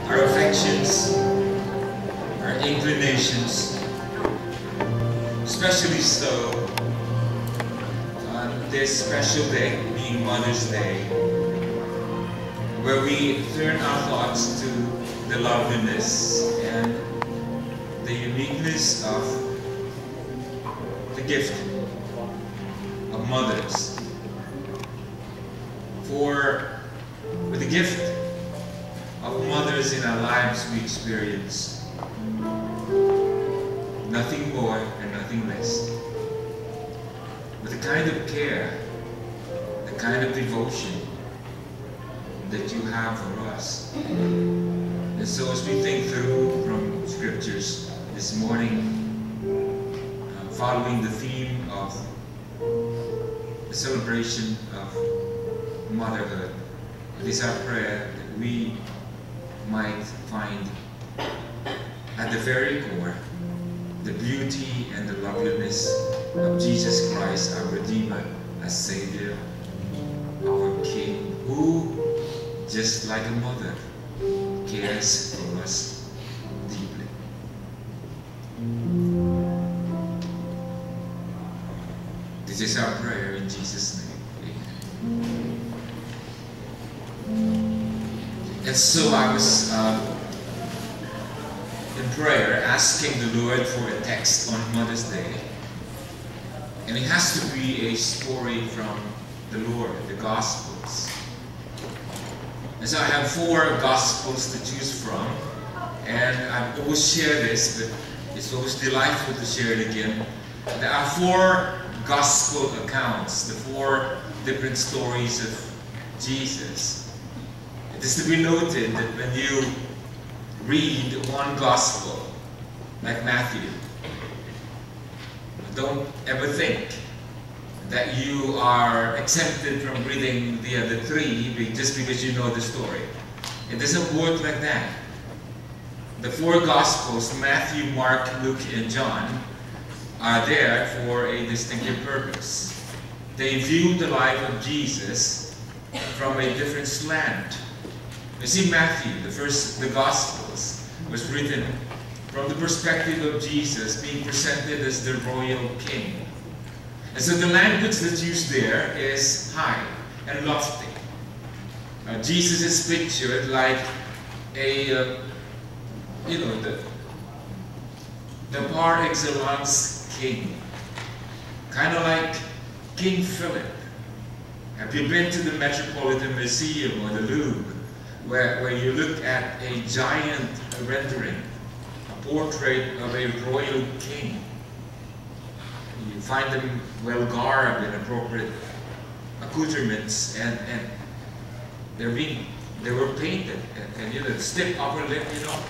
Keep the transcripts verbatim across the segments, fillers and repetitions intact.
our affections, our inclinations, especially so on this special day, being Mother's Day, where we turn our thoughts to the loveliness and the uniqueness of the gift of mothers. For with the gift of mothers in our lives, we experience nothing more and nothing less. With the kind of care, the kind of devotion that you have for us. And so as we think through from scriptures this morning, uh, following the theme of the celebration of motherhood, it is our prayer that we might find at the very core the beauty and the loveliness of Jesus Christ, our Redeemer, our Savior, our King, who, just like a mother, cares for us deeply. This is our prayer in Jesus' name. Amen. And so I was uh, in prayer asking the Lord for a text on Mother's Day. And it has to be a story from the Lord, the Gospels. And so I have four Gospels to choose from. And I always share this, but it's always delightful to share it again. There are four Gospel accounts, the four different stories of Jesus. It is to be noted that when you read one Gospel, like Matthew, don't ever think that you are exempted from reading the other three just because you know the story. It doesn't work like that. The four Gospels, Matthew, Mark, Luke, and John, are there for a distinctive purpose. They view the life of Jesus from a different slant. You see, Matthew, the first, the Gospels, was written from the perspective of Jesus being presented as the royal king. And so the language that's used there is high and lofty. Uh, Jesus is pictured like a, uh, you know, the, the par excellence king. Kind of like King Philip. Have you been to the Metropolitan Museum or the Louvre, where, where you look at a giant rendering, a portrait of a royal king? You find them well garbed in appropriate accoutrements, and, and they're being, they were painted, and, and you know, stiff upper lip, you know.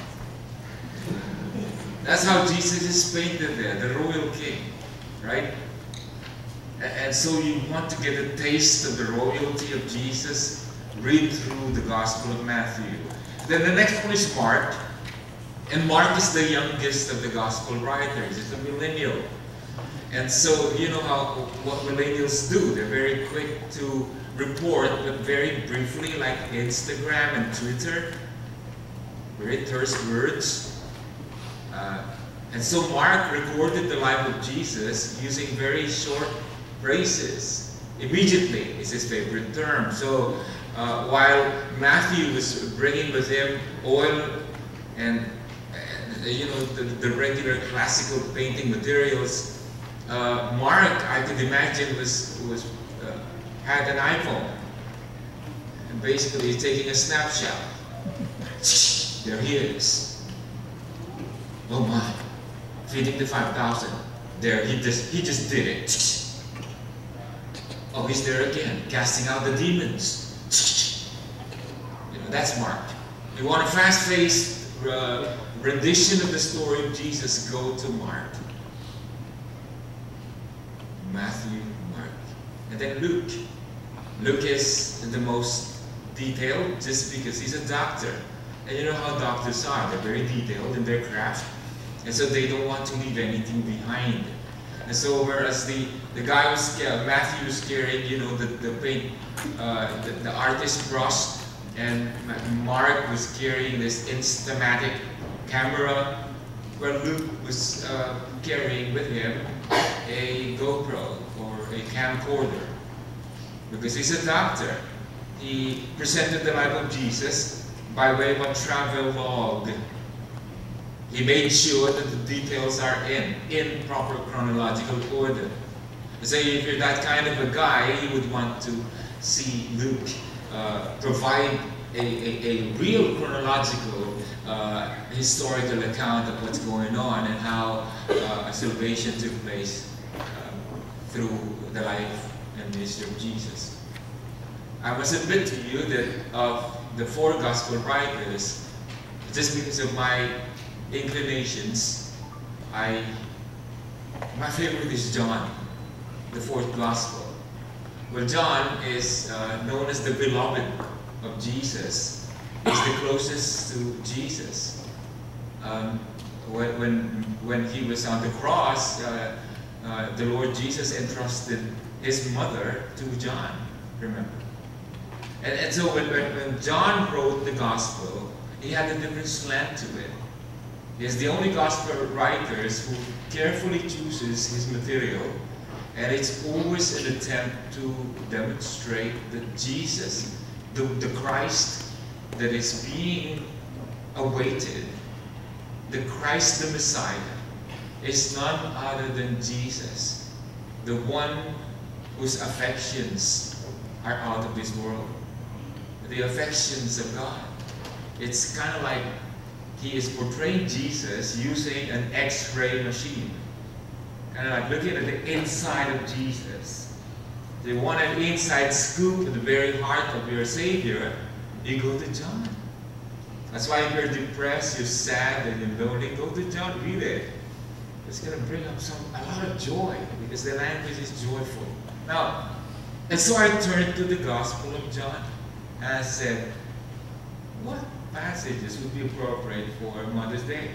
That's how Jesus is painted there, the royal king, right? And, and so you want to get a taste of the royalty of Jesus, read through the Gospel of Matthew. Then the next one is Mark, and Mark is the youngest of the Gospel writers. He's a millennial. And so, you know how what millennials do. They're very quick to report, but very briefly, like Instagram and Twitter. Very terse words. Uh, and so Mark recorded the life of Jesus using very short phrases. Immediately is his favorite term. So uh, while Matthew was bringing with him oil and, and you know the, the regular classical painting materials, Uh, Mark, I could imagine, was, was uh, had an iPhone, and basically he's taking a snapshot. There he is. Oh my, feeding the five thousand. There, he just he just did it. Oh, he's there again, casting out the demons. You know, that's Mark. You want a fast-paced uh, rendition of the story of Jesus? Go to Mark. Matthew, Mark, and then Luke. Luke is the most detailed just because he's a doctor. And you know how doctors are, they're very detailed in their craft. And so they don't want to leave anything behind. And so whereas the, the guy was, uh, Matthew was carrying, you know, the, the paint, uh, the, the artist brush And Mark was carrying this Instamatic camera, where Luke was uh, carrying with him a GoPro or a camcorder. Because he's a doctor, he presented the life of Jesus by way of a travel log. He made sure that the details are in, in proper chronological order. So if you're that kind of a guy, you would want to see Luke uh, provide a, a, a real chronological uh, historical account of what's going on and how uh, salvation took place uh, through the life and ministry of Jesus. I must admit to you that of the four gospel writers, just because of my inclinations, I my favorite is John, the fourth gospel. Well, John is uh, known as the beloved of Jesus. He's the closest to Jesus. Um, when, when, when he was on the cross, uh, uh, the Lord Jesus entrusted his mother to John, remember? And, and so when, when, when John wrote the gospel, he had a different slant to it. He's the only gospel writers who carefully chooses his material, and it's always an attempt to demonstrate that Jesus, the, the Christ that is being awaited, the Christ the Messiah, is none other than Jesus, the one whose affections are out of this world, the affections of God. It's kind of like he is portraying Jesus using an X-ray machine. Kind of like looking at the inside of Jesus. If you want an inside scoop at the very heart of your Savior, you go to John. That's why if you're depressed, you're sad, and you're lonely, go to John, read it. It's going to bring up some a lot of joy, because the language is joyful. Now, and so I turned to the Gospel of John, and I said, what passages would be appropriate for Mother's Day?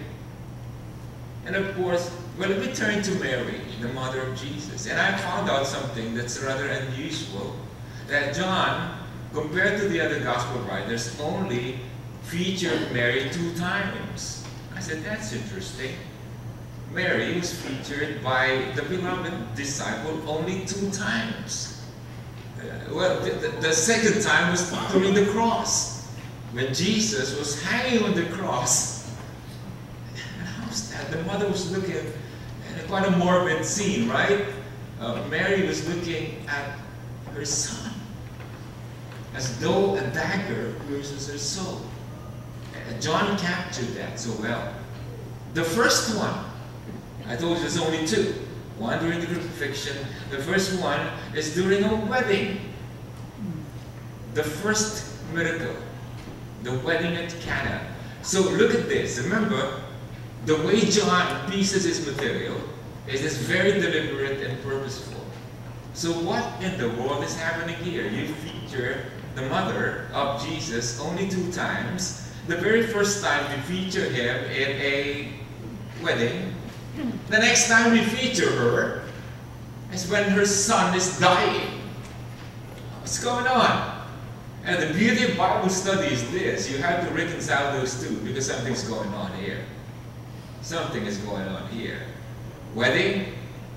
And of course, well, let me turn to Mary, the mother of Jesus. And I found out something that's rather unusual, that John, compared to the other gospel writers, only featured Mary two times. I said, that's interesting. Mary was featured by the beloved disciple only two times. Uh, well, the, the, the second time was during the cross, when Jesus was hanging on the cross. And how's that? The mother was looking at quite a morbid scene, right? Uh, Mary was looking at her son, as though a dagger pierces her soul. Uh, John captured that so well. The first one, I told you there's only two. One during the crucifixion. The first one is during a wedding. The first miracle. The wedding at Cana. So look at this. Remember, the way John pieces his material is this very deliberate and purposeful. So what in the world is happening here? You feature the mother of Jesus only two times. The very first time you feature him in a wedding. The next time we feature her is when her son is dying. What's going on? And the beauty of Bible study is this. You have to reconcile those two, because something's going on here. Something is going on here. Wedding,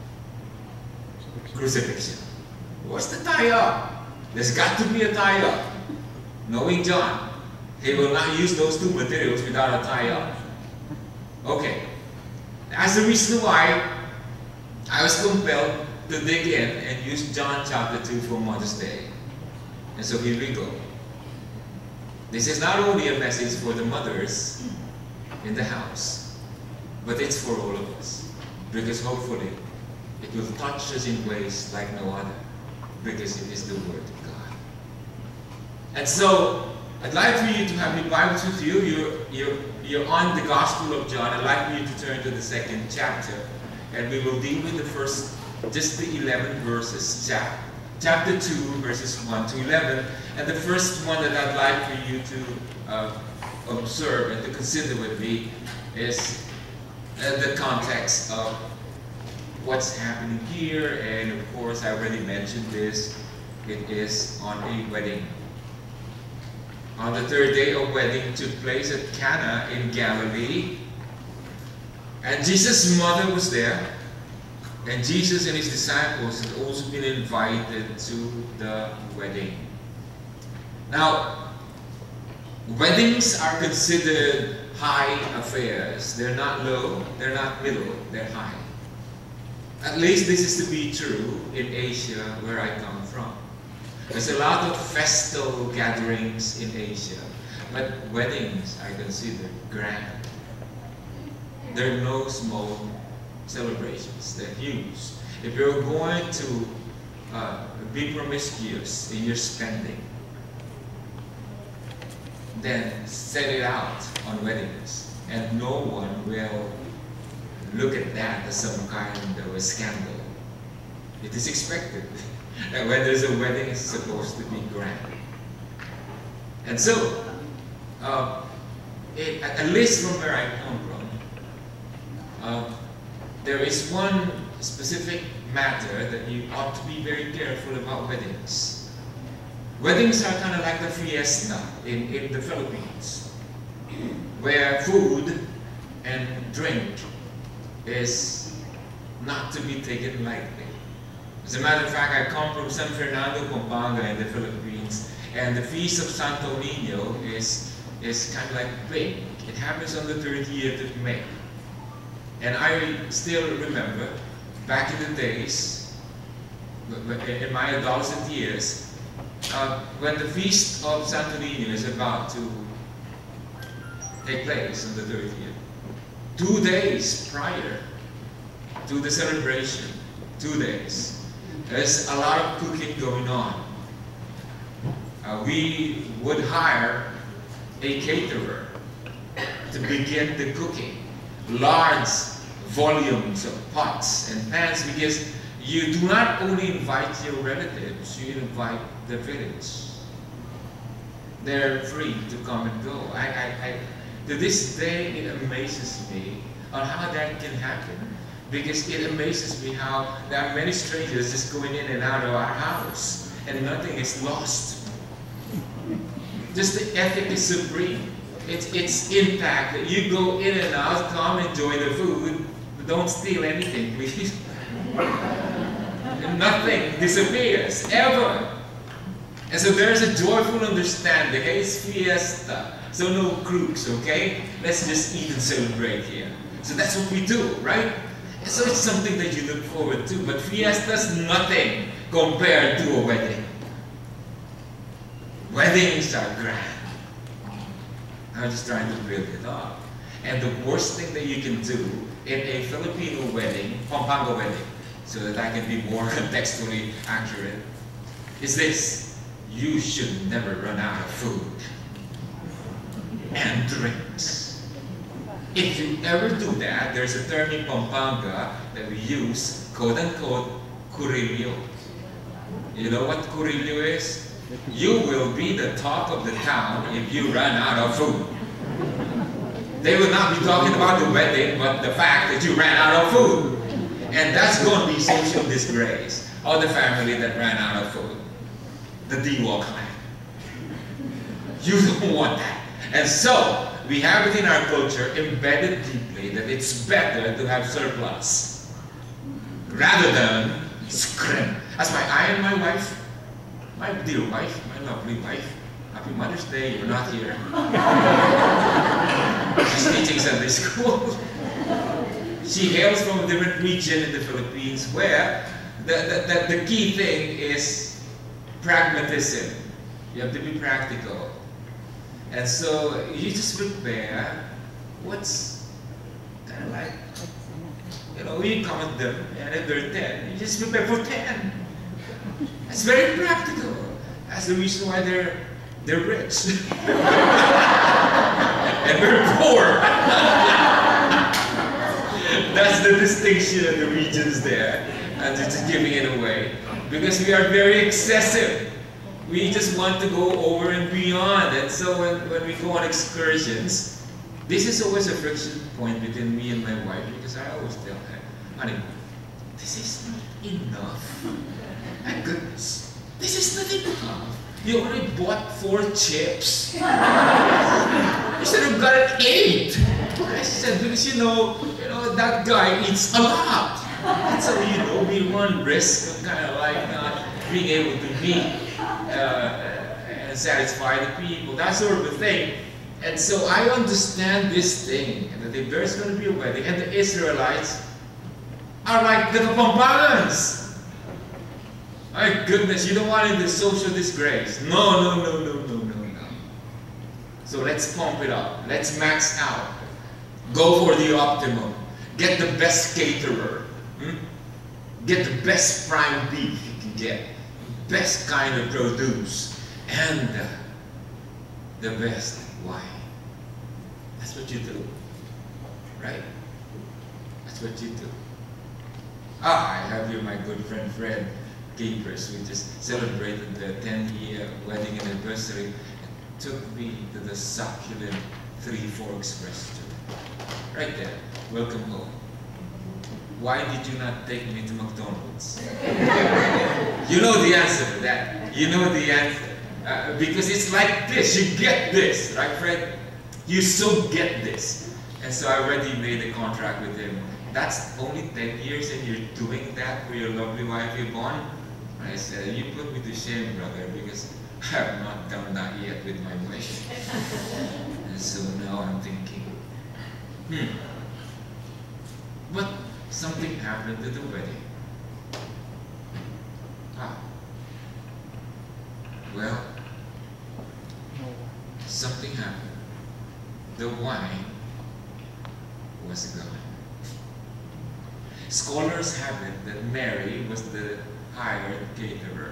crucifixion. What's the tie-up? There's got to be a tie-up. Knowing John, he will not use those two materials without a tie-up. Okay. That's the reason why I was compelled to dig in and use John chapter two for Mother's Day. And so here we go. This is not only a message for the mothers in the house, but it's for all of us. Because hopefully, it will touch us in ways like no other. Because it is the Word of God. And so, I'd like for you to have your Bibles with you. You're, you're, you're on the Gospel of John. I'd like for you to turn to the second chapter. And we will deal with the first, just the eleven verses. Chap, chapter two, verses one to eleven. And the first one that I'd like for you to uh, observe and to consider with me is uh, the context of what's happening here. And of course, I already mentioned this. It is on a wedding. On the third day, a wedding took place at Cana in Galilee. And Jesus' mother was there. And Jesus and his disciples had also been invited to the wedding. Now, weddings are considered high affairs. They're not low, they're not middle, they're high. At least this is to be true in Asia, where I come from. There's a lot of festal gatherings in Asia, but weddings are considered grand. There are no small celebrations, they're huge. If you're going to uh, be promiscuous in your spending, then set it out on weddings, and no one will look at that as some kind of a scandal. It is expected that when there's a wedding, it's supposed to be grand. And so, uh, it, at least from where I come from, uh, there is one specific matter that you ought to be very careful about weddings. Weddings are kind of like the fiesta in, in the Philippines, where food and drink is not to be taken lightly. As a matter of fact, I come from San Fernando, Pampanga in the Philippines, and the Feast of Santo Niño is, is kind of like big. It happens on the thirtieth of May. And I still remember, back in the days, in my adolescent years, Uh, when the Feast of Santo Niño is about to take place on the thirtieth, two days prior to the celebration, two days, there's a lot of cooking going on. Uh, we would hire a caterer to begin the cooking, large volumes of pots and pans, because you do not only invite your relatives, you invite the village. They're free to come and go. I, I, I, to this day, it amazes me on how that can happen, because it amazes me how there are many strangers just going in and out of our house, and nothing is lost. Just the ethic is supreme. It's, it's intact. You go in and out, come enjoy the food, but don't steal anything, please. Nothing disappears, ever. And so there's a joyful understanding. Hey, it's fiesta, so no crooks, okay? Let's just eat and celebrate here. So that's what we do, right? And so it's something that you look forward to, but fiesta's nothing compared to a wedding. Weddings are grand. I'm just trying to build it up. And the worst thing that you can do in a Filipino wedding, Pampanga wedding, so that I can be more contextually accurate, is this: you should never run out of food and drinks. If you ever do that, there's a term in Pampanga that we use, quote-unquote, curillo. You know what curillo is? You will be the talk of the town if you run out of food. They will not be talking about the wedding, but the fact that you ran out of food. And that's going to be social disgrace of the family that ran out of food. The Diwa clan. You don't want that. And so, we have it in our culture embedded deeply that it's better to have surplus rather than scrim. That's why I and my wife, my dear wife, my lovely wife, happy Mother's Day, you're not here. She's teaching Sunday school. She hails from a different region in the Philippines where the, the, the, the key thing is pragmatism. You have to be practical. And so you just prepare what's kind of like, you know, you count them, and if they're ten, you just prepare for ten. It's very practical. That's the reason why they're, they're rich. And we're poor. That's the distinction of the regions there, and just giving it away. Because we are very excessive. We just want to go over and beyond. And so when, when we go on excursions, this is always a friction point between me and my wife, because I always tell her, honey, this is not enough. My goodness, this is not enough. You already bought four chips. You should have gotten eight. I said, because you know, you know, that guy eats a lot. And so, you know, we run risk of kind of like not being able to meet uh, and satisfy the people, that sort of a thing. And so I understand this thing, that if there's going to be a wedding, and the Israelites are like the Kapampagans. My goodness, you don't want in the social disgrace. No, no, no, no, no, no, no. So let's pump it up. Let's max out. Go for the optimum. Get the best caterer. Hmm? Get the best prime beef you can get. Best kind of produce. And uh, the best wine. That's what you do. Right? That's what you do. Ah, I have here my good friend Fred Capers. We just celebrated the ten-year wedding anniversary. It took me to the succulent Three Forks restaurant. Right there. Welcome home. Why did you not take me to McDonald's? You know the answer to that. You know the answer. Uh, because it's like this. You get this. Right, Fred? You so get this. And so I already made a contract with him. That's only ten years and you're doing that for your lovely wife, Yvonne? I said, you put me to shame, brother, because I have not done that yet with my wife. And so now I'm thinking, hmm, but something happened to the wedding. Ah. Well, something happened. The wine was gone. Scholars have it that Mary was the hired caterer.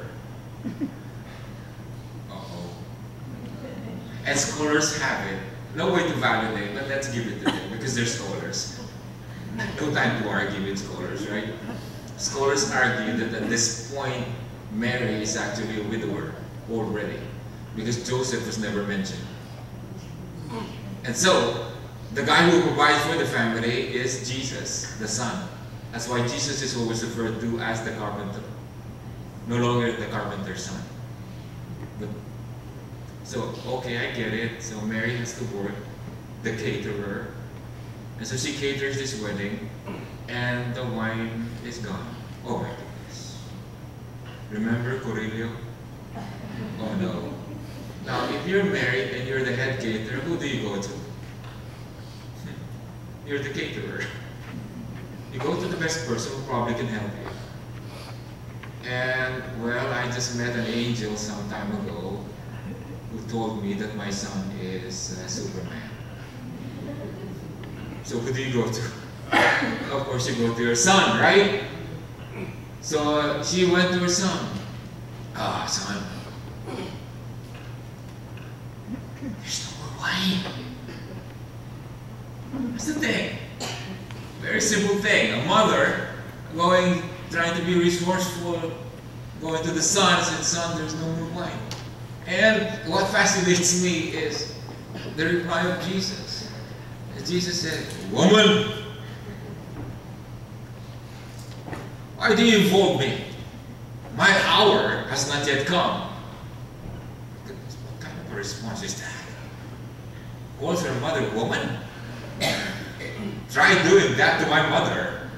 Uh-oh. And scholars have it. No way to validate, but let's give it to them because they're scholars. No time to argue with scholars, right? Scholars argue that at this point, Mary is actually a widower already because Joseph was never mentioned. And so, the guy who provides for the family is Jesus, the Son. That's why Jesus is always referred to as the carpenter. No longer the carpenter's son. But, so, okay, I get it. So Mary has to work, the caterer. And so she caters this wedding, and the wine is gone. Oh my goodness. Remember Corelio? Oh no. Now, if you're married and you're the head caterer, who do you go to? You're the caterer. You go to the best person who probably can help you. And, well, I just met an angel some time ago who told me that my son is uh, Superman. So who do you go to? Of course you go to your son, right? So uh, she went to her son. Ah, son. There's no more wine. That's the thing. Very simple thing. A mother going, trying to be resourceful, going to the son and said, son, there's no more wine. And what fascinates me is the reply of Jesus. Jesus said, woman, why do you involve me? My hour has not yet come. What kind of a response is that? Calls her mother woman? Try doing that to my mother.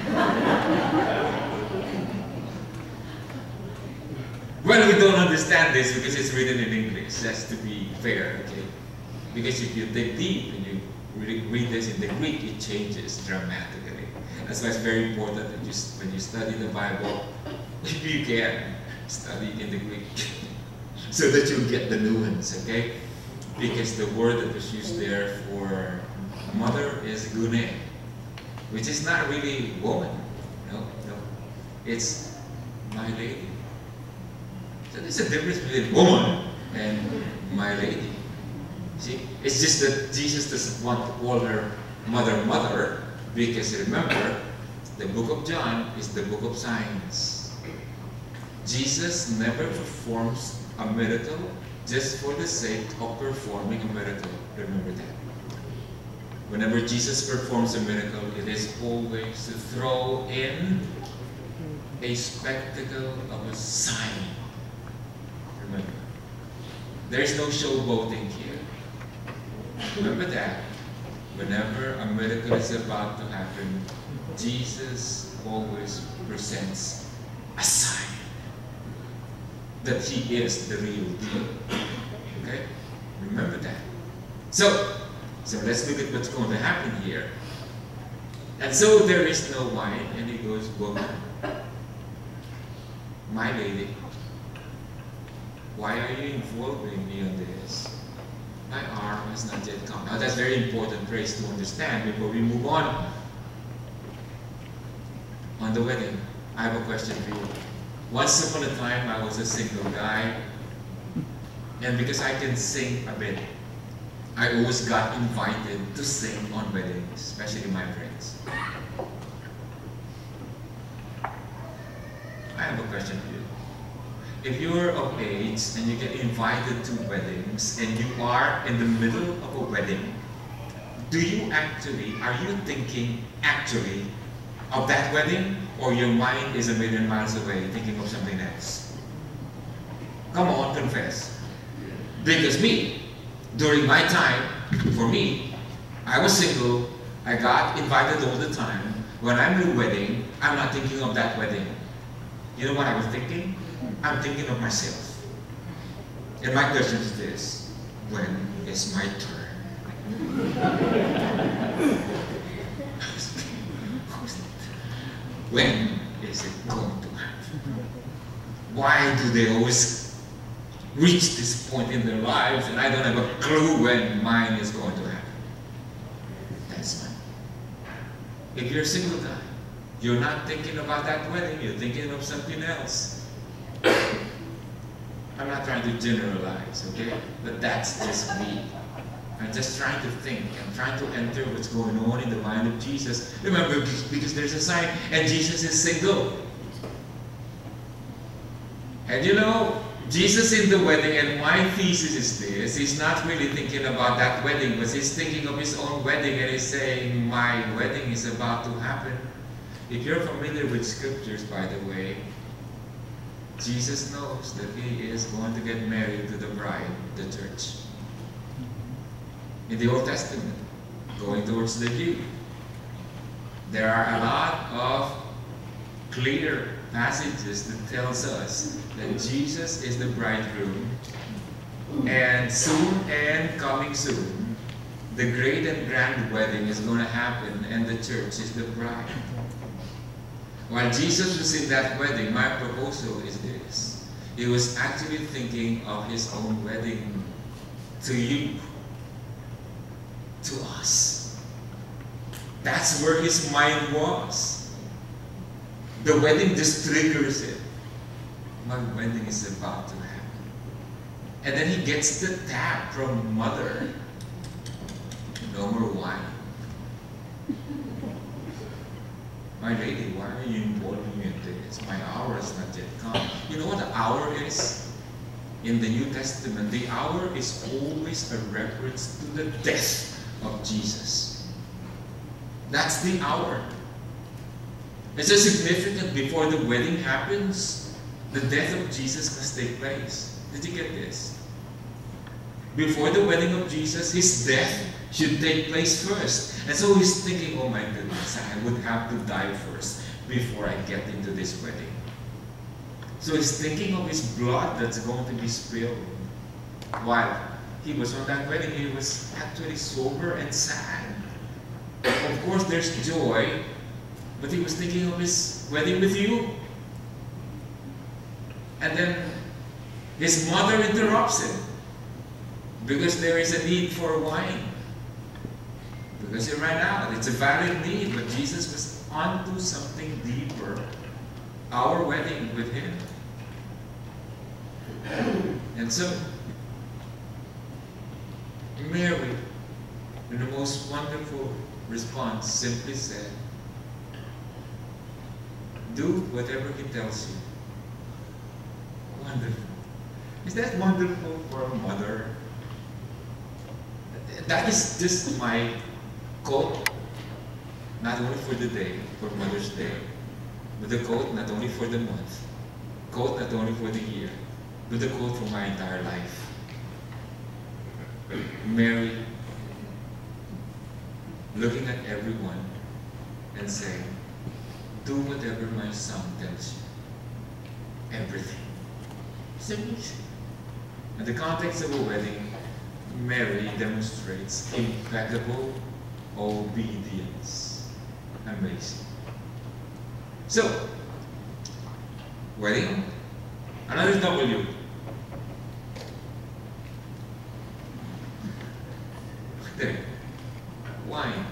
Well, we don't understand this because it's written in English. That's to be fair, okay? Because if you dig deep and you read this in the Greek, it changes dramatically. That's why it's very important that you, when you study the Bible, if you can, study in the Greek so that you get the nuance, okay? Because the word that was used there for mother is gune, which is not really woman. No, no. It's my lady. So there's a difference between woman and my lady. See? It's just that Jesus doesn't want to call her mother, mother, because remember, the book of John is the book of signs. Jesus never performs a miracle just for the sake of performing a miracle. Remember that. Whenever Jesus performs a miracle, it is always to throw in a spectacle of a sign. Remember. There's no showboating here. Remember that. Whenever a miracle is about to happen, Jesus always presents a sign that He is the real deal. Okay? Remember that. So, so let's look at what's going to happen here. And so there is no wine, and He goes, woman, my lady, why are you involving me on this? My hour has not yet come. Now that's very important phrase to understand before we move on. On the wedding, I have a question for you. Once upon a time, I was a single guy, and because I can sing a bit, I always got invited to sing on weddings, especially my friends. I have a question for you. If you're of age and you get invited to weddings and you are in the middle of a wedding, do you actually, are you thinking actually of that wedding, or your mind is a million miles away thinking of something else? Come on, confess. Because me, during my time, for me, I was single, I got invited all the time. When I'm in a wedding, I'm not thinking of that wedding. You know what I was thinking? I'm thinking of myself. And my question is this: when is my turn? When is it going to happen? Why do they always reach this point in their lives and I don't have a clue when mine is going to happen? That's mine. If you're a single guy, you're not thinking about that wedding, you're thinking of something else. I'm not trying to generalize, okay? But that's just me. I'm just trying to think. I'm trying to enter what's going on in the mind of Jesus. Remember, because there's a sign, and Jesus is single. And you know, Jesus in the wedding, and my thesis is this: He's not really thinking about that wedding, but He's thinking of His own wedding, and He's saying, my wedding is about to happen. If you're familiar with scriptures, by the way, Jesus knows that He is going to get married to the bride, the church. In the Old Testament, going towards the Jew, there are a lot of clear passages that tells us that Jesus is the bridegroom, and soon and coming soon, the great and grand wedding is going to happen, and the church is the bride. While Jesus was in that wedding, my proposal is this: He was actually thinking of His own wedding to you, to us. That's where His mind was. The wedding just triggers it. My wedding is about to happen. And then He gets the tap from mother. No more wine. My lady, why are you involving me in this? My hour has not yet come. You know what the hour is? In the New Testament, the hour is always a reference to the death of Jesus. That's the hour. It's so significant. Before the wedding happens, the death of Jesus must take place. Did you get this? Before the wedding of Jesus, His death should take place first. And so He's thinking, oh my goodness, I would have to die first before I get into this wedding. So He's thinking of His blood that's going to be spilled. While He was on that wedding, He was actually sober and sad. Of course, there's joy, but He was thinking of His wedding with you. And then His mother interrupts Him because there is a need for wine. Because He ran out. It's a valid need, but Jesus was onto something deeper. Our wedding with Him. And so, Mary, in the most wonderful response, simply said, do whatever He tells you. Wonderful. Is that wonderful for a mother? That is just my quote, not only for the day, for Mother's Day, but the quote not only for the month, quote not only for the year, but the quote for my entire life. Mary looking at everyone and saying, do whatever my son tells you. Everything. It's amazing. In the context of a wedding, Mary demonstrates impeccable obedience. Amazing. So, wedding, another W. There. Wine.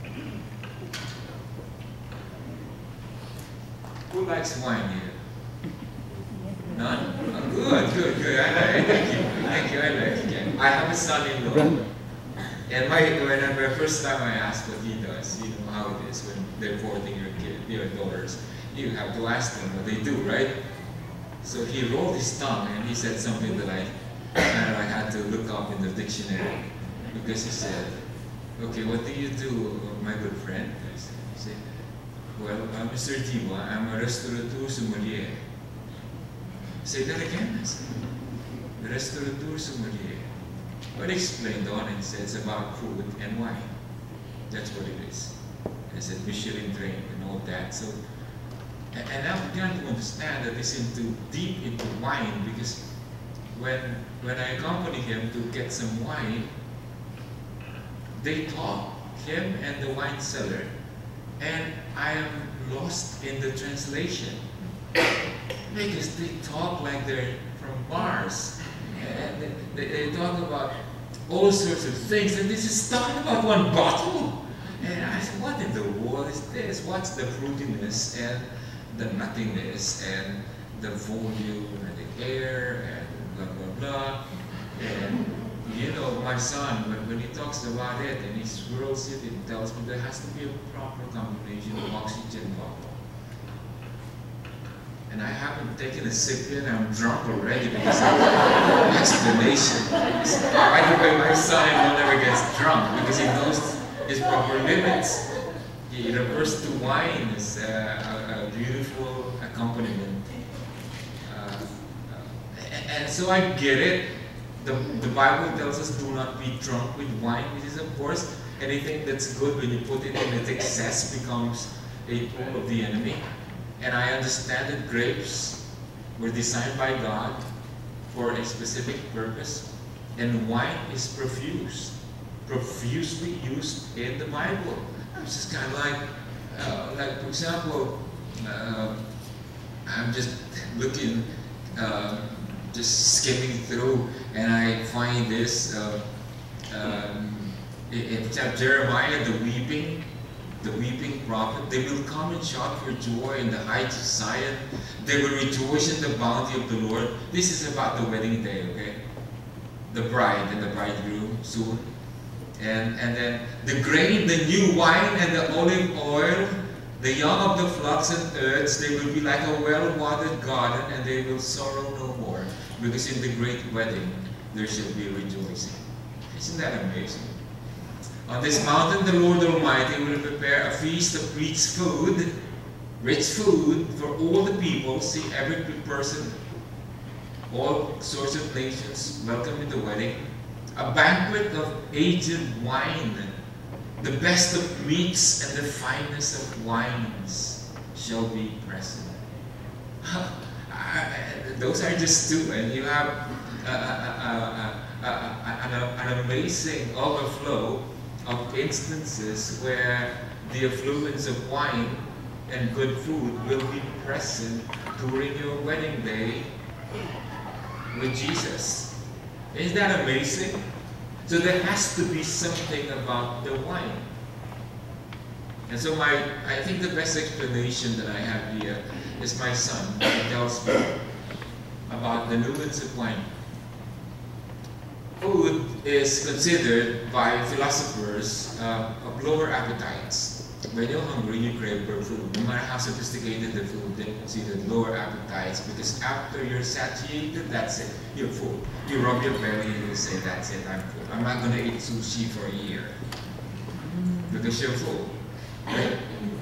Who likes wine here? None? Oh, good, good, good. I like it. Thank you. Thank you. I like it. I have a son-in-law. And my, when I, the first time I asked what he does, you know how it is when they're courting your kid, your daughters. You have to ask them what they do, right? So he rolled his tongue and he said something that I kind of I had to look up in the dictionary. Because he said, okay, what do you do, my good friend? I said, he said, well, uh, Mister Tiwa, I'm a restaurateur sommelier. Say that again. I said, restaurateur sommelier. But he explained on and said it's about food and wine. That's what it is. I said Michelin trained and all that. So, and, and I began to understand that he's into deep into wine because when when I accompany him to get some wine, they talk, him and the wine seller, and I am lost in the translation. Because they talk like they're from Mars. And they, they, they talk about all sorts of things, and this is talking about one bottle. And I said, what in the world is this? What's the fruitiness and the nothingness and the volume and the air and blah, blah, blah. And you know, my son, when, when he talks about it and he swirls it, it tells me there has to be a proper combination of oxygen bottle. And I haven't taken a sip yet, I'm drunk already because of the explanation. By the way, my son never gets drunk because he knows his proper limits. He refers to wine as a, a, a beautiful accompaniment. Uh, uh, and, and so I get it. The, the Bible tells us do not be drunk with wine, which is of course anything that's good when you put it in its excess becomes a tool of the enemy. And I understand that grapes were designed by God for a specific purpose, and wine is profuse, profusely used in the Bible. It's just kind of like, uh, like for example, uh, I'm just looking, uh, just skimming through, and I find this uh, um, in, in Jeremiah, the weeping. The weeping prophet, they will come and shout for joy in the heights of Zion. They will rejoice in the bounty of the Lord. This is about the wedding day, okay? The bride and the bridegroom soon. And, and then the grain, the new wine, and the olive oil, the young of the flocks and herds, they will be like a well-watered garden, and they will sorrow no more. Because in the great wedding, there shall be rejoicing. Isn't that amazing? On this mountain, the Lord Almighty will prepare a feast of rich food, rich food for all the people. See, every person, all sorts of nations welcome in the wedding. A banquet of aged wine, the best of meats and the finest of wines shall be present. Those are just two, and you have uh, uh, uh, uh, uh, an, an amazing overflow of instances where the affluence of wine and good food will be present during your wedding day with Jesus. Isn't that amazing? So there has to be something about the wine. And so my, I think the best explanation that I have here is my son. He tells me about the nuance of wine. Food is considered by philosophers uh, of lower appetites. When you're hungry, you crave for food. No matter how sophisticated the food, they're considered lower appetites because after you're satiated, that's it. You're full. You rub your belly and you say, that's it, I'm full. I'm not going to eat sushi for a year because you're full. Right?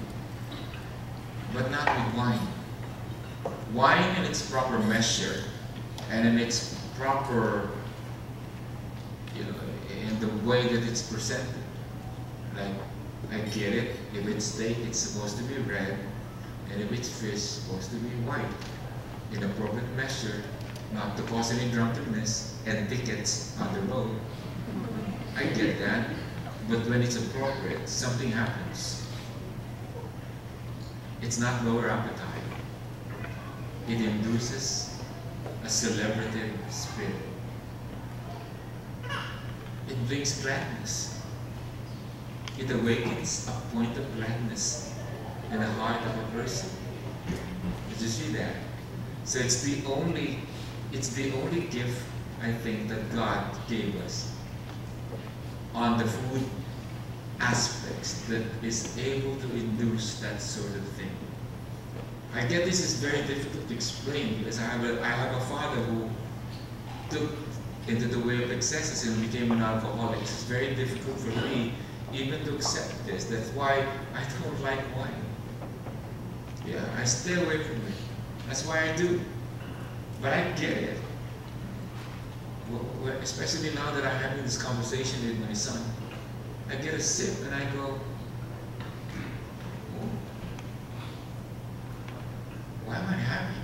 But not with wine. Wine in its proper measure and in its proper, you know, way that it's presented. Like, I get it, if it's steak, it's supposed to be red, and if it's fish, it's supposed to be white. In appropriate measure, not to cause any drunkenness and tickets on the road. I get that, but when it's appropriate, something happens. It's not lower appetite. It induces a celebrative spirit. It brings gladness. It awakens a point of gladness in the heart of a person. Did you see that? So it's the only, it's the only gift, I think, that God gave us on the food aspects that is able to induce that sort of thing. I get this is very difficult to explain because I have a, I have a father who took into the way of excesses and became an alcoholic. It's very difficult for me even to accept this. That's why I don't like wine. Yeah, I stay away from it. That's why I do. But I get it. Well, especially now that I'm having this conversation with my son. I get a sip and I go, oh, why am I happy?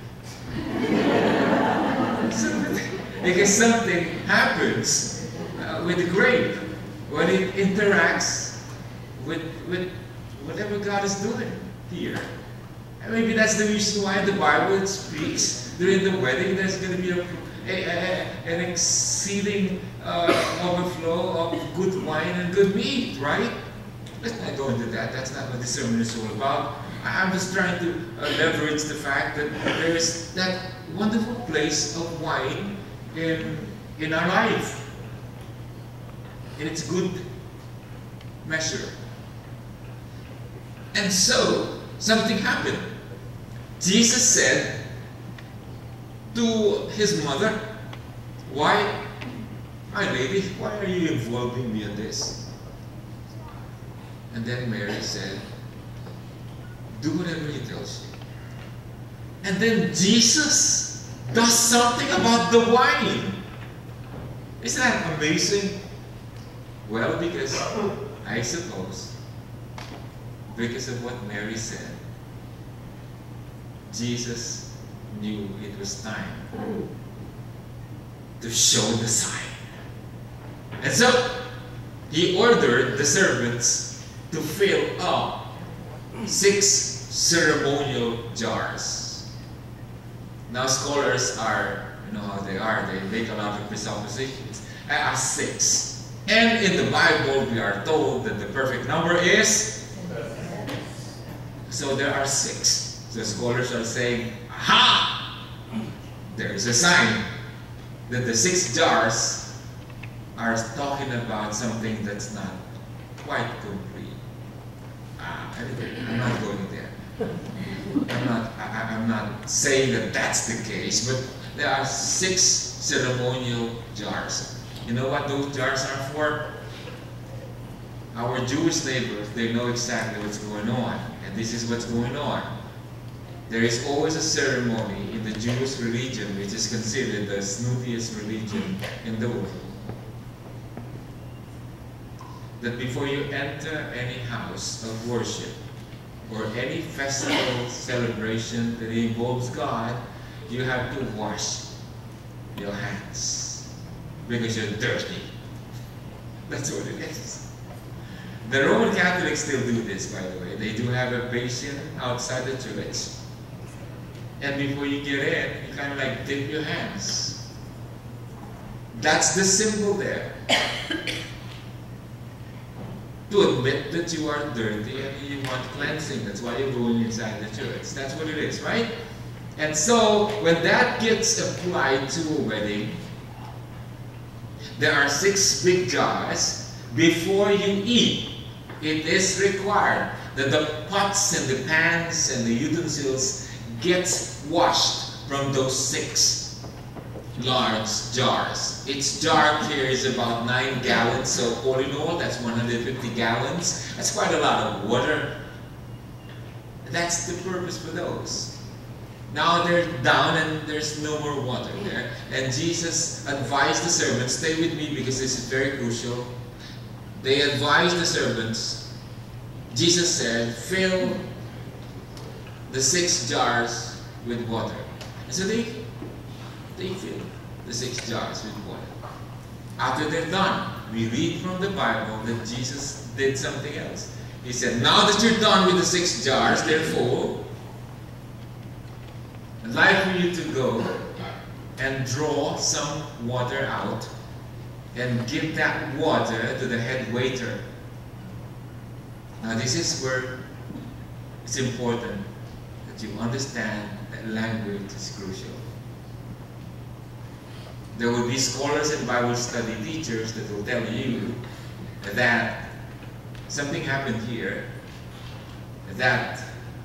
Because something happens uh, with the grape when it interacts with, with whatever God is doing here. And maybe that's the reason why in the Bible it speaks during the wedding there's going to be a, a, a, an exceeding uh, overflow of good wine and good meat, right? Let's not go into that. That's not what this sermon is all about. I'm just trying to uh, leverage the fact that there is that wonderful place of wine in, in our life. In its good measure. And so, something happened. Jesus said to his mother, why, my lady, why are you involving me in this? And then Mary said, do whatever he tells you. And then Jesus does something about the wine. Isn't that amazing? Well, because I suppose, because of what Mary said, Jesus knew it was time to show the sign. And so, he ordered the servants to fill up six ceremonial jars. Now scholars are, you know how they are, they make a lot of presuppositions. I asked six. And in the Bible, we are told that the perfect number is? So there are six. So scholars are saying, aha! There is a sign that the six jars are talking about something that's not quite complete. Ah, I'm not going there. I'm not, I, I'm not saying that that's the case, but there are six ceremonial jars. You know what those jars are for? Our Jewish neighbors, they know exactly what's going on. And this is what's going on. There is always a ceremony in the Jewish religion which is considered the snootiest religion in the world. That before you enter any house of worship or any festival celebration that involves God, you have to wash your hands. Because you're dirty. That's what it is. The Roman Catholics still do this, by the way. They do have a basin outside the church. And before you get in, you kind of like dip your hands. That's the symbol there. To admit that you are dirty and you want cleansing. That's why you're going inside the church. That's what it is, right? And so, when that gets applied to a wedding, there are six big jars. Before you eat, it is required that the pots and the pans and the utensils get washed from those six large jars. Each jar carries about nine gallons, so all in all, that's one hundred fifty gallons. That's quite a lot of water. That's the purpose for those. Now they're down and there's no more water there. And Jesus advised the servants, stay with me because this is very crucial. they advised the servants. Jesus said, fill the six jars with water. And so they, they filled the six jars with water. After they're done, we read from the Bible that Jesus did something else. He said, now that you're done with the six jars, they're full, I'd like for you to go and draw some water out and give that water to the head waiter. Now this is where it's important that you understand that language is crucial. There will be scholars and Bible study teachers that will tell you that something happened here, that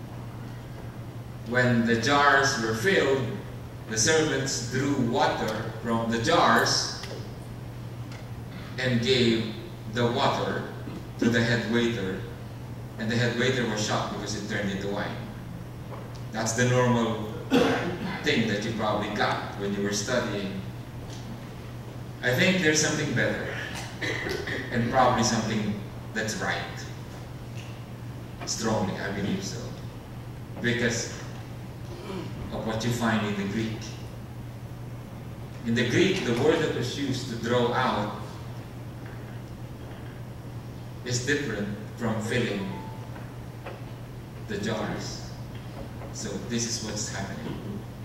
when the jars were filled, the servants drew water from the jars and gave the water to the head waiter, and the head waiter was shocked because it turned into wine. That's the normal thing that you probably got when you were studying. I think there's something better, and probably something that's right. Strongly, I believe so. Because of what you find in the Greek. In the Greek, the word that was used to draw out is different from filling the jars. So this is what's happening.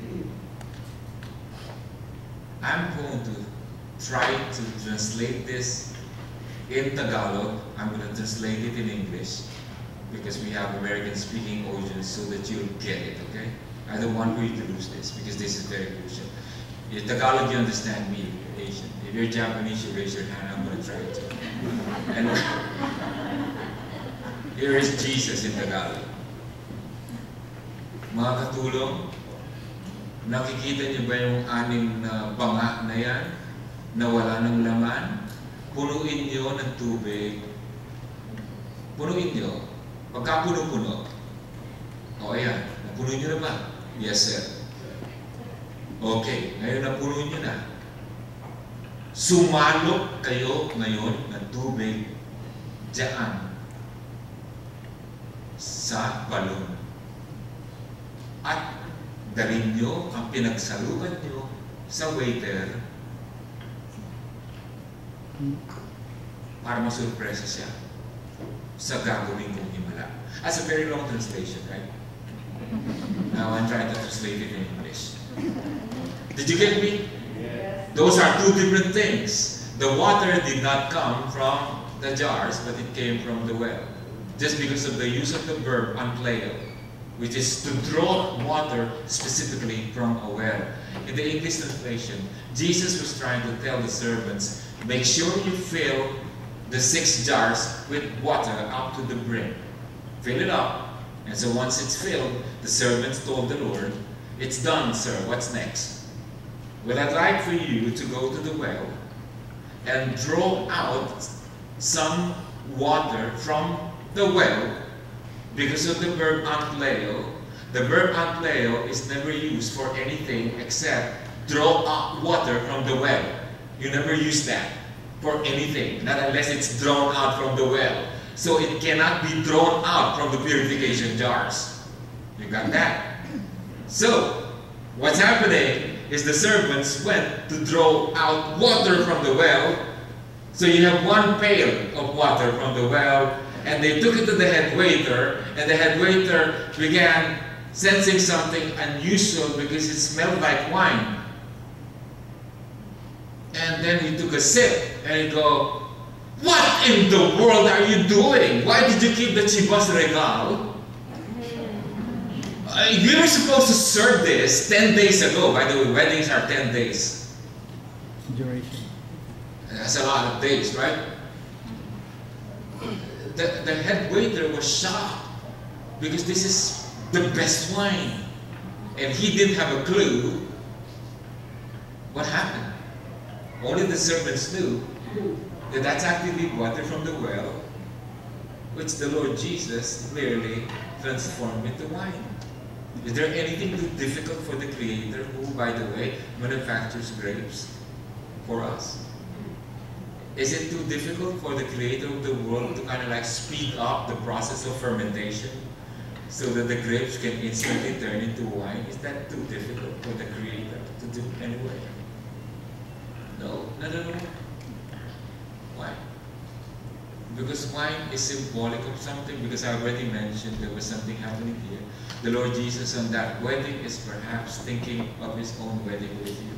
I'm going to try to translate this in Tagalog. I'm going to translate it in English because we have American speaking audience so that you'll get it, okay? I don't want for you to lose this because this is very crucial. In Tagalog, you understand me, if you're Asian. If you're Japanese, you raise your hand, I'm going to try to. And here is Jesus in Tagalog. Mga katulong, nakikita niyo ba yung anim na banga na yan na wala ng laman? Punuin niyo ng tubig. Punuin niyo. Pagka puno-puno. O ayan, napuno niyo na ba? Yes, sir. Okay, ngayon napuno niyo na. Sumalok kayo ngayon ng tubig diyan sa balon. At dalhin nyo ang pinagsalukan nyo sa waiter para masurpresa siya sa gagawin kong himala. That's a very long translation, right? Now I'm trying to translate it in English. Did you get me? Yes. Those are two different things. The water did not come from the jars, but it came from the well. Just because of the use of the verb ampleo, which is to draw water specifically from a well. In the English translation, Jesus was trying to tell the servants, make sure you fill the six jars with water up to the brim. Fill it up. And so once it's filled, the servants told the Lord, it's done, sir, what's next? Well, I'd like for you to go to the well and draw out some water from the well. Because of the verb ampleo, the verb ampleo is never used for anything except draw out water from the well. You never use that for anything, not unless it's drawn out from the well. So it cannot be drawn out from the purification jars. You got that? So, what's happening is the servants went to draw out water from the well. So you have one pail of water from the well, and they took it to the head waiter, and the head waiter began sensing something unusual because it smelled like wine. And then he took a sip, and he go, what in the world are you doing? Why did you keep the chivas regal? Uh, you were supposed to serve this ten days ago. By the way, weddings are ten days. Duration. That's a lot of days, right? The, the head waiter was shocked because this is the best wine. And he didn't have a clue what happened. Only the servants knew that that's actually water from the well, which the Lord Jesus clearly transformed into wine. Is there anything too difficult for the Creator, who, by the way, manufactures grapes for us? Is it too difficult for the creator of the world to kind of like speed up the process of fermentation so that the grapes can instantly turn into wine? Is that too difficult for the creator to do anyway? No, not at all. Why? Because wine is symbolic of something, because I already mentioned there was something happening here. The Lord Jesus on that wedding is perhaps thinking of his own wedding with you.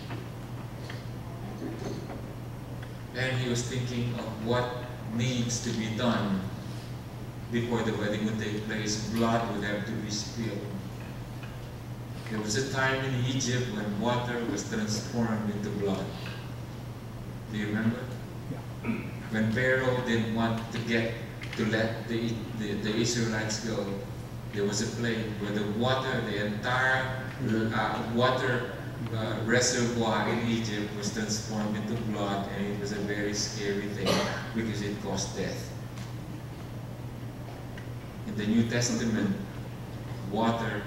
And he was thinking of what needs to be done before the wedding would take place. Blood would have to be spilled. There was a time in Egypt when water was transformed into blood. Do you remember? Yeah. When Pharaoh didn't want to get to let the, the, the Israelites go, there was a plague where the water, the entire uh, water uh, reservoir in Egypt was transformed into blood, and it was a very scary thing because it caused death. In the New Testament, water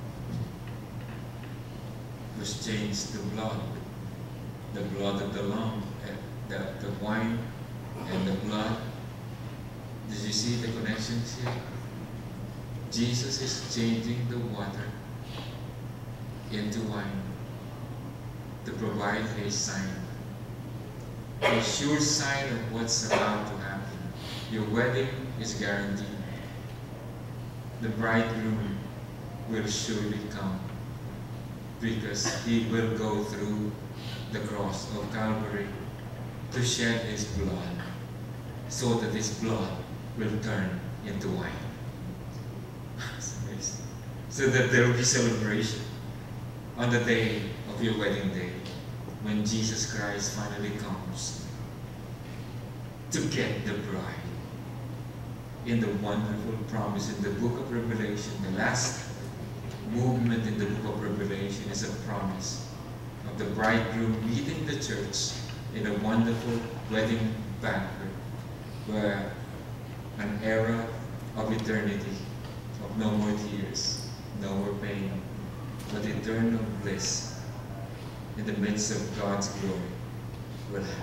was changed to blood, the blood of the Lamb, the, the wine and the blood. Did you see the connections here? Jesus is changing the water into wine to provide a sign, a sure sign of what's about to happen. Your wedding is guaranteed. The bridegroom will surely come because he will go through the cross of Calvary to shed his blood so that his blood will turn into wine. That's amazing. So that there will be celebration on the day of your wedding day when Jesus Christ finally comes to get the bride. In the wonderful promise in the book of Revelation, the last movement in the book of Revelation is a promise of the bridegroom meeting the church in a wonderful wedding banquet where an era of eternity, of no more tears, no more pain, but eternal bliss in the midst of God's glory will happen.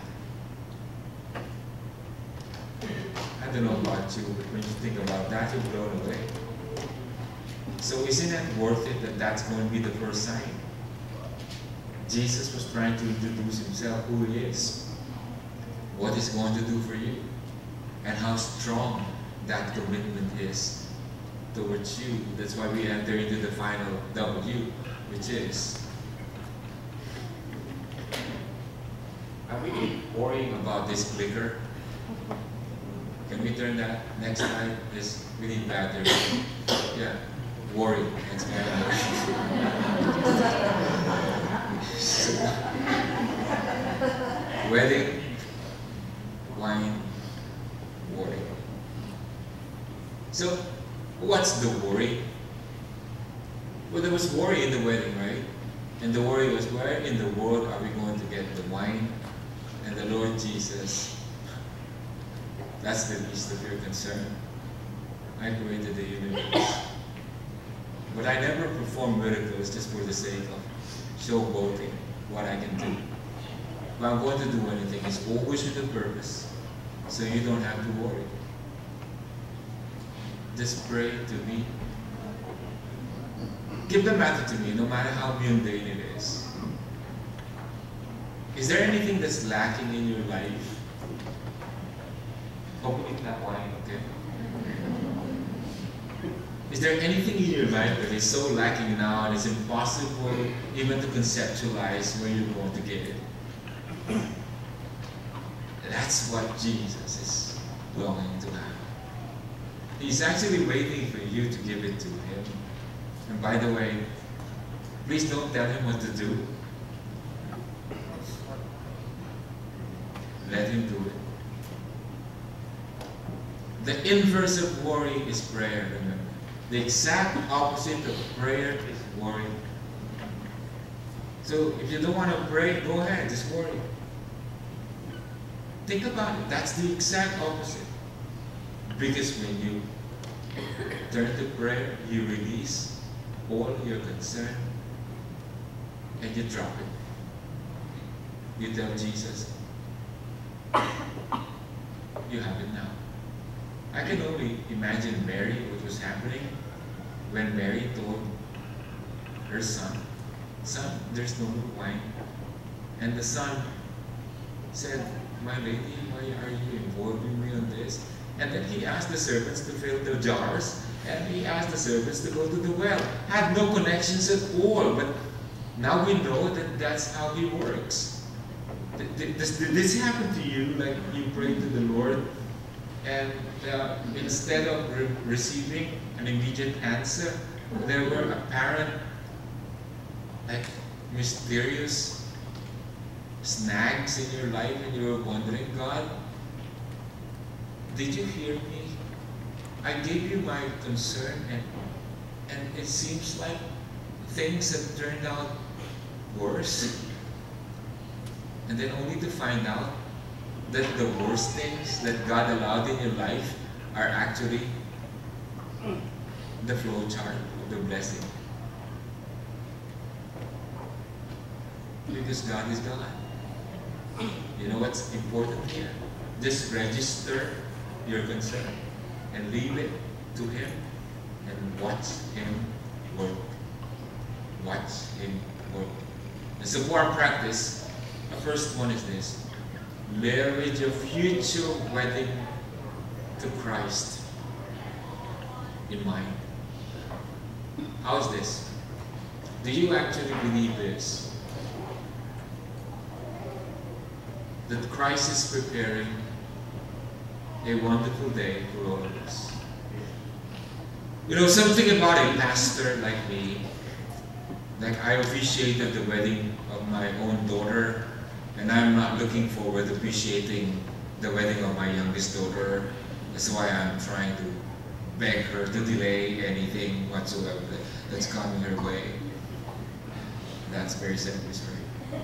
I don't know about you, but when you think about that, you're blown away. So isn't it worth it that that's going to be the first sign? Jesus was trying to introduce himself, who he is, what he's going to do for you, and how strong that commitment is towards you. That's why we enter into the final W, which is, are we worrying about this clicker? Can we turn that? Next slide is really bad there. Yeah, worry. That's my emotion. Wedding, wine, worry. So, what's the worry? Well, there was worry in the wedding, right? And the worry was, where in the world are we going to get the wine and the Lord Jesus? That's the least of your concern. I created the universe. But I never perform miracles just for the sake of showboating what I can do. If I'm going to do anything, it's always with a purpose, so you don't have to worry. Just pray to me. Give the matter to me, no matter how mundane it is. Is there anything that's lacking in your life? Hopefully not wine, okay? Is there anything in your life that is so lacking now and it's impossible even to conceptualize where you're going to get it? That's what Jesus is longing to have. He's actually waiting for you to give it to him. And by the way, please don't tell him what to do. Let him do it. The inverse of worry is prayer, remember. The exact opposite of prayer is worry. So if you don't want to pray, go ahead, just worry. Think about it. That's the exact opposite. Because when you turn to prayer, you release all your concern and you drop it. You tell Jesus, You have it now. I can only imagine Mary, what was happening when Mary told her son, "Son, there's no more wine." And the son said, "My lady, why are you involving me on this?" And then he asked the servants to fill the jars, and he asked the servants to go to the well. Had no connections at all, but now we know that that's how he works. Did this, did this happen to you? Like you prayed to the Lord, and uh, instead of re receiving an immediate answer, there were apparent, like mysterious snags in your life, and you were wondering, God, did you hear me? I gave you my concern, and and it seems like things have turned out worse. And then only to find out that the worst things that God allowed in your life are actually the flow chart of the blessing. Because God is God. You know what's important here? Just register your concern and leave it to Him and watch Him work. Watch Him work. And so for our practice, the first one is this: leverage your future wedding to Christ in mind. How's this? Do you actually believe this? That Christ is preparing a wonderful day for all of us. You know, something about a pastor like me, like I officiated the wedding of my own daughter, and I'm not looking forward to officiating the wedding of my youngest daughter. That's why I'm trying to beg her to delay anything whatsoever that, that's coming her way. That's very selfish, right?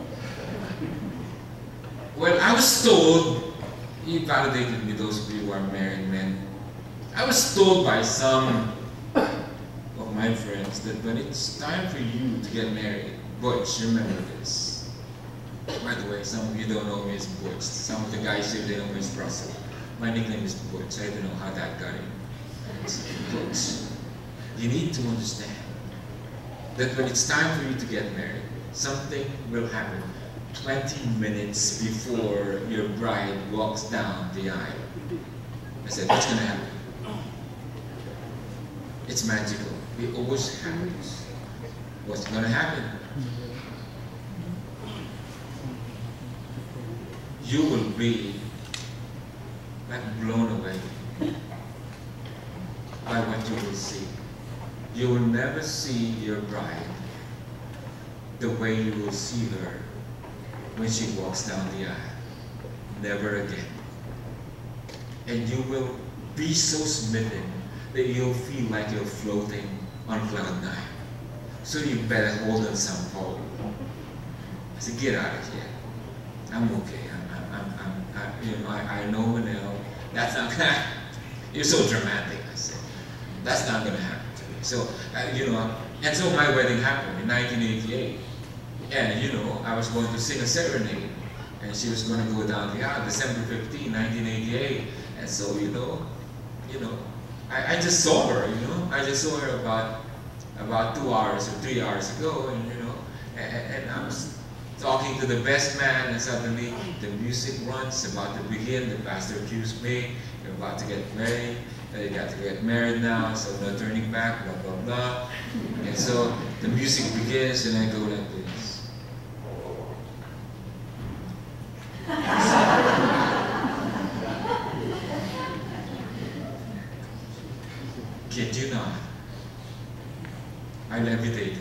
Well, I was told, he validated me, those of you who are married men, I was told by some of my friends that when it's time for you to get married, Butch, remember this. By the way, some of you don't know me as Butch. Some of the guys here, they know me as Russell. My nickname is Butch. I don't know how that got in. It's Butch. You need to understand that when it's time for you to get married, something will happen twenty minutes before your bride walks down the aisle. I said, what's going to happen? It's magical. It always happens. What's going to happen? You will be like blown away by what you will see. You will never see your bride the way you will see her when she walks down the aisle. Never again. And you will be so smitten that you'll feel like you're floating on cloud nine. So you better hold on some pole. I said, get out of here. I'm okay. I'm, I'm, I'm, I, you know, I, I know Manel. That's not gonna happen. You're so dramatic, I said. That's not gonna happen to me. So, uh, you know, and so my wedding happened in nineteen eighty-eight. And, you know, I was going to sing a serenade. And she was going to go down the aisle, December fifteenth, nineteen eighty-eight. And so, you know, you know, I, I just saw her, you know. I just saw her about about two hours or three hours ago, and, you know, and, and I was talking to the best man, and suddenly the music runs, about to begin. The pastor accused me, you're about to get married, you got to get married now, so no turning back, blah, blah, blah. And so the music begins, and I go like this. Kid you not, I levitated.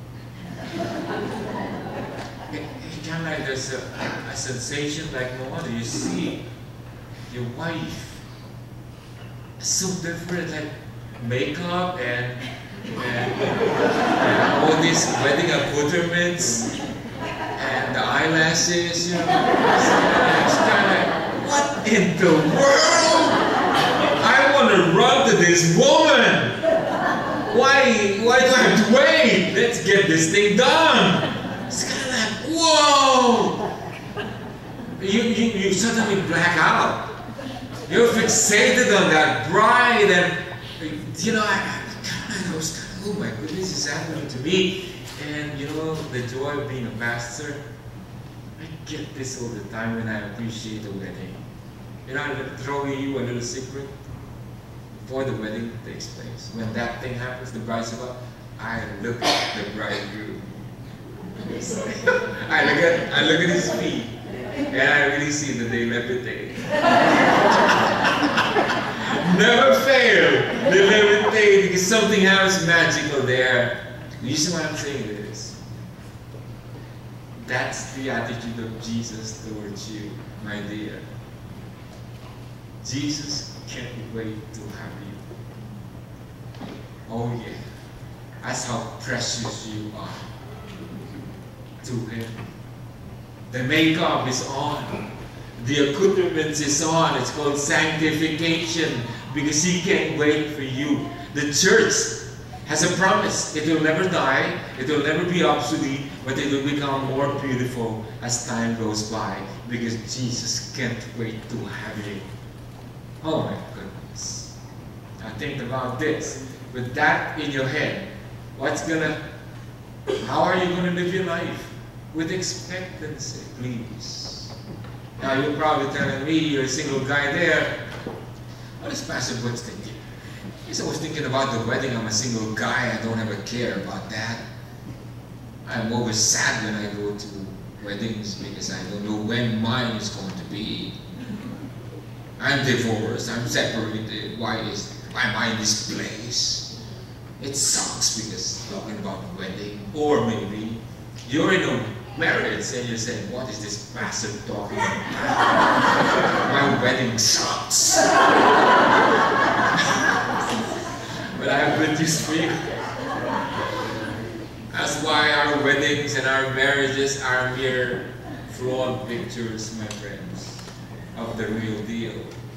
It, it kind of like there's a, a sensation like no other. You see your wife, it's so different, like makeup and, and, and all these wedding accoutrements and the eyelashes, you know. It's kind of like, what in the world? I want to run to this woman. Why, why do I have to wait? Let's get this thing done. It's kind of like, whoa. You, you, you suddenly black out. You're fixated on that bride, and you know, I, I was kind of, oh my goodness, this is happening to me. And you know, the joy of being a pastor, I get this all the time when I appreciate a wedding. You know, I'm throwing you a little secret. Before the wedding takes place, when that thing happens, the bride's about, I look at the bridegroom. I look at I look at his feet, and I really see that they levitate. Never fail. They levitate because something happens magical there. You see what I'm saying is, that's the attitude of Jesus towards you, my dear. Jesus can't wait to have you. Oh yeah, that's how precious you are to Him. The makeup is on. The accoutrements is on. It's called sanctification because He can't wait for you. The church has a promise. It will never die. It will never be obsolete, but it will become more beautiful as time goes by because Jesus can't wait to have you. Oh my goodness. Now think about this. With that in your head, what's gonna, how are you gonna live your life? With expectancy, please. Now you're probably telling me, you're a single guy there, what is Pastor Butch thinking? He's always thinking about the wedding. I'm a single guy, I don't ever care about that. I'm always sad when I go to weddings because I don't know when mine is going to be. I'm divorced, I'm separated, why is why am I in this place? It sucks because talking about wedding, or maybe you're in a marriage and you're saying, what is this pastor talking about? My wedding sucks. But I have good news for you. That's why our weddings and our marriages are mere flawed pictures, my friends, of the real deal.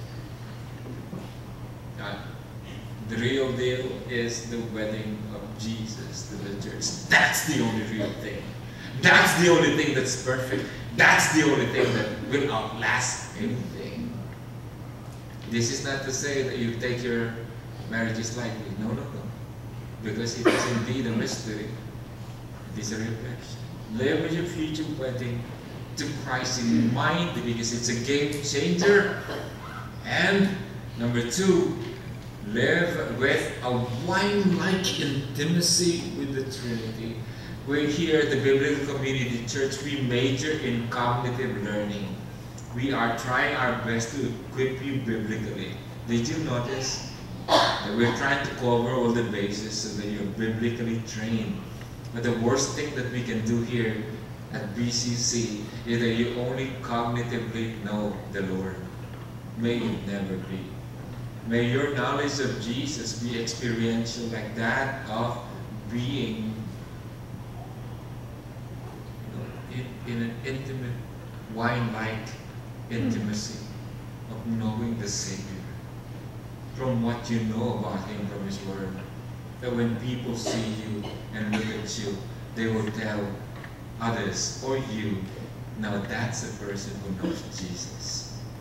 Uh, the real deal is the wedding of Jesus to the church. That's the only real thing. That's the only thing that's perfect. That's the only thing that will outlast anything. This is not to say that you take your marriages lightly. No, no, no. Because it is indeed a mystery. It is a reflection. Live with your future wedding to Christ in mind because it's a game changer. And number two, live with a wine-like intimacy with the Trinity. We're here at the Biblical Community Church. We major in cognitive learning. We are trying our best to equip you biblically. Did you notice that we're trying to cover all the bases so that you're biblically trained? But the worst thing that we can do here at B C C is that you only cognitively know the Lord. May it never be. May your knowledge of Jesus be experiential, like that of being you know, in, in an intimate, wine-like intimacy of knowing the Savior from what you know about Him from His Word. That when people see you and look at you, they will tell others or you, now that's a person who knows Jesus.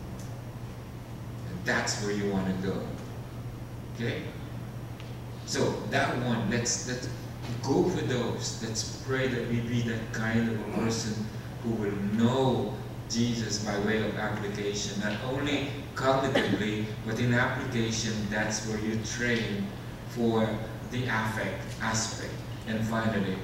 That's where you want to go. Okay? So that one, let's, let's go for those. Let's pray that we be that kind of a person who will know Jesus by way of application. Not only cognitively, but in application, that's where you train for the affect aspect. And finally,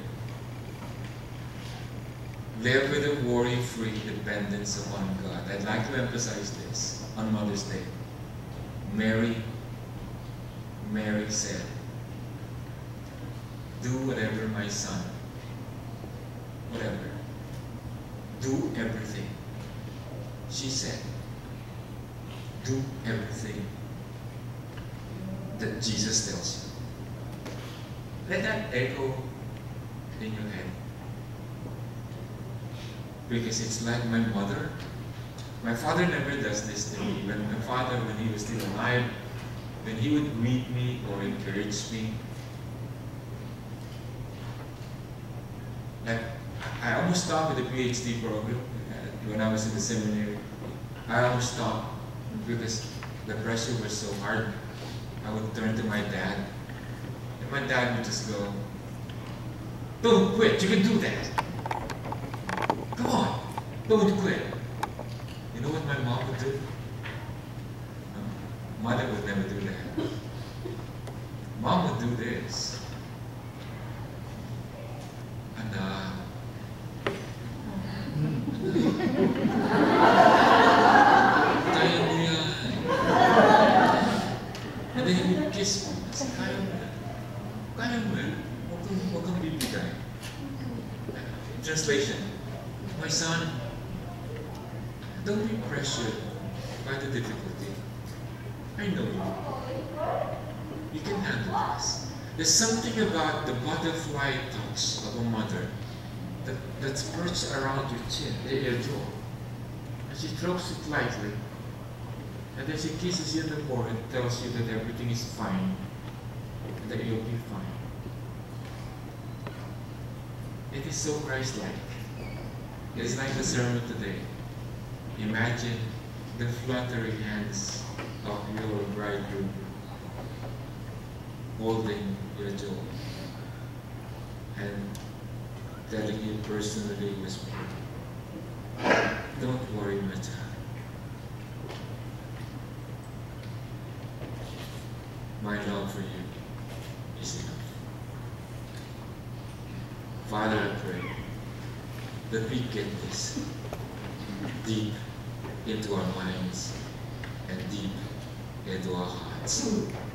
live with a worry-free dependence upon God. I'd like to emphasize this on Mother's Day. Mary, Mary said, do whatever, my son, whatever, do everything. She said, do everything that Jesus tells you. Let that echo in your head. Because it's like my mother. My father never does this to me. When my father, when he was still alive, when he would greet me or encourage me, like I almost stopped with the PhD program when I was in the seminary. I almost stopped because the pressure was so hard. I would turn to my dad, and my dad would just go, "Don't quit, you can do that. Come on, don't quit." You know what my mom would do? No, mother would never do that. Mom would do this. And uh, kaya mo yan. And then he would kiss me. I said, kaya mo yan. Kaya mo yan. Huwag kang, huwag kang bibigay. In translation, my son, don't be pressured by the difficulty. I know you. You can handle this. There's something about the butterfly touch of a mother that, that's perched around your chin, your jaw. And she strokes it lightly. And then she kisses you on the forehead and tells you that everything is fine. And that you'll be fine. It is so Christ-like. It is like the sermon today. Imagine the fluttering hands of your bridegroom holding your jaw and telling you personally, whisper, "Don't worry, my child. My love for you is enough." Father, I pray that we get this deep into our minds and deep into our hearts.